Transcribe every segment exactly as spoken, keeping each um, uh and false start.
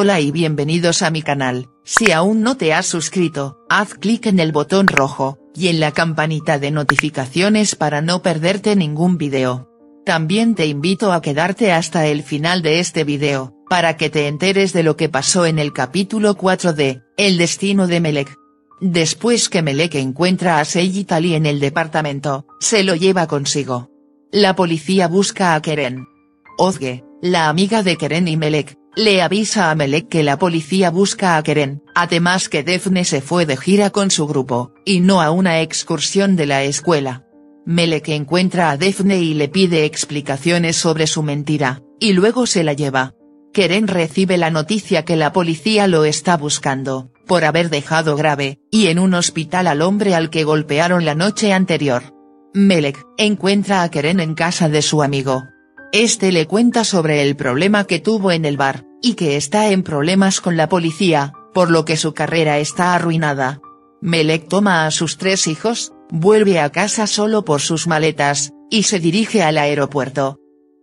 Hola y bienvenidos a mi canal. Si aún no te has suscrito, haz clic en el botón rojo, y en la campanita de notificaciones para no perderte ningún video. También te invito a quedarte hasta el final de este video, para que te enteres de lo que pasó en el capítulo cuatro de, El destino de Melek. Después que Melek encuentra a Seyit Ali en el departamento, se lo lleva consigo. La policía busca a Keren. Ozge, la amiga de Keren y Melek, le avisa a Melek que la policía busca a Keren, además que Defne se fue de gira con su grupo, y no a una excursión de la escuela. Melek encuentra a Defne y le pide explicaciones sobre su mentira, y luego se la lleva. Keren recibe la noticia que la policía lo está buscando, por haber dejado grave, y en un hospital al hombre al que golpearon la noche anterior. Melek encuentra a Keren en casa de su amigo. Este le cuenta sobre el problema que tuvo en el bar, y que está en problemas con la policía, por lo que su carrera está arruinada. Melek toma a sus tres hijos, vuelve a casa solo por sus maletas, y se dirige al aeropuerto.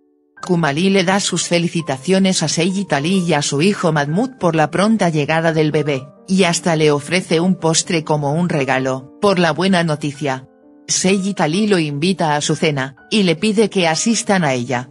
Kumali le da sus felicitaciones a Seyit Ali y a su hijo Mahmoud por la pronta llegada del bebé, y hasta le ofrece un postre como un regalo, por la buena noticia. Seyit Ali lo invita a su cena, y le pide que asistan a ella.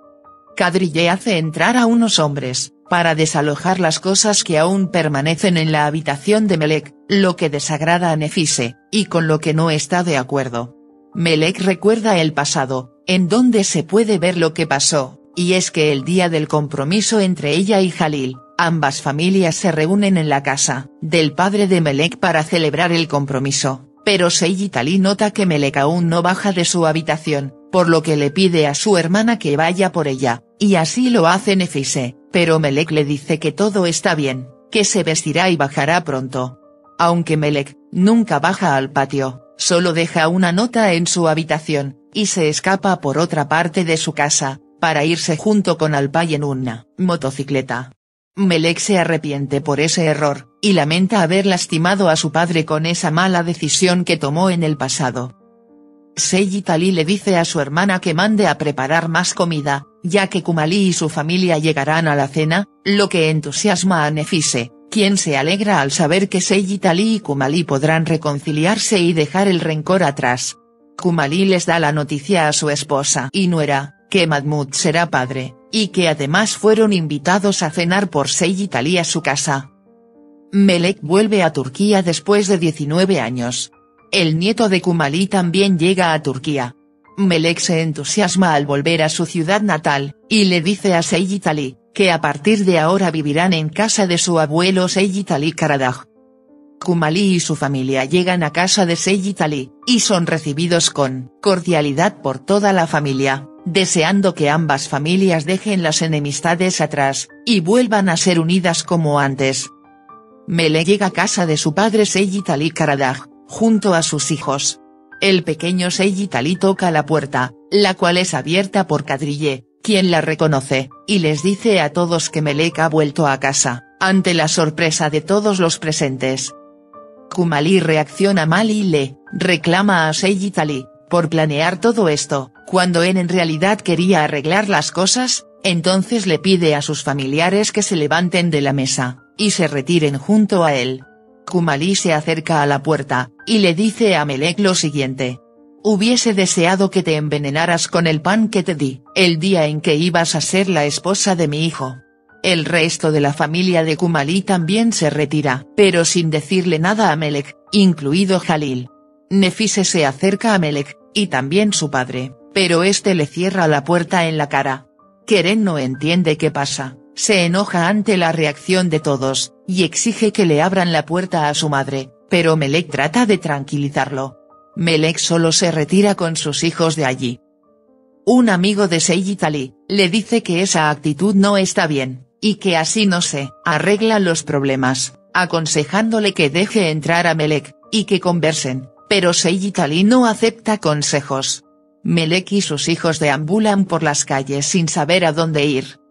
Kadriye hace entrar a unos hombres, para desalojar las cosas que aún permanecen en la habitación de Melek, lo que desagrada a Nefise, y con lo que no está de acuerdo. Melek recuerda el pasado, en donde se puede ver lo que pasó, y es que el día del compromiso entre ella y Jalil, ambas familias se reúnen en la casa del padre de Melek para celebrar el compromiso, pero Seyit Ali nota que Melek aún no baja de su habitación, por lo que le pide a su hermana que vaya por ella, y así lo hace Nefise, pero Melek le dice que todo está bien, que se vestirá y bajará pronto. Aunque Melek nunca baja al patio, solo deja una nota en su habitación, y se escapa por otra parte de su casa, para irse junto con Alpay en una motocicleta. Melek se arrepiente por ese error, y lamenta haber lastimado a su padre con esa mala decisión que tomó en el pasado. Seyit Ali le dice a su hermana que mande a preparar más comida, ya que Kumali y su familia llegarán a la cena, lo que entusiasma a Nefise, quien se alegra al saber que Seyit Ali y Kumali podrán reconciliarse y dejar el rencor atrás. Kumali les da la noticia a su esposa y nuera, que Mahmoud será padre, y que además fueron invitados a cenar por Seyit Ali a su casa. Melek vuelve a Turquía después de diecinueve años. El nieto de Kumali también llega a Turquía. Melek se entusiasma al volver a su ciudad natal, y le dice a Seyit Ali, que a partir de ahora vivirán en casa de su abuelo Seyit Ali Karadagh. Kumali y su familia llegan a casa de Seyit Ali, y son recibidos con cordialidad por toda la familia, deseando que ambas familias dejen las enemistades atrás, y vuelvan a ser unidas como antes. Melek llega a casa de su padre Seyit Ali Karadagh, junto a sus hijos. El pequeño Seyit Ali toca la puerta, la cual es abierta por Kadriye, quien la reconoce, y les dice a todos que Melek ha vuelto a casa, ante la sorpresa de todos los presentes. Kumali reacciona mal y le reclama a Seyit Ali, por planear todo esto, cuando él en realidad quería arreglar las cosas, entonces le pide a sus familiares que se levanten de la mesa, y se retiren junto a él. Kumali se acerca a la puerta, y le dice a Melek lo siguiente. Hubiese deseado que te envenenaras con el pan que te di, el día en que ibas a ser la esposa de mi hijo. El resto de la familia de Kumali también se retira, pero sin decirle nada a Melek, incluido Jalil. Nefise se acerca a Melek, y también su padre, pero este le cierra la puerta en la cara. Keren no entiende qué pasa, se enoja ante la reacción de todos, y exige que le abran la puerta a su madre, pero Melek trata de tranquilizarlo. Melek solo se retira con sus hijos de allí. Un amigo de Seyit Ali, le dice que esa actitud no está bien, y que así no se arreglan los problemas, aconsejándole que deje entrar a Melek, y que conversen, pero Seyit Ali no acepta consejos. Melek y sus hijos deambulan por las calles sin saber a dónde ir,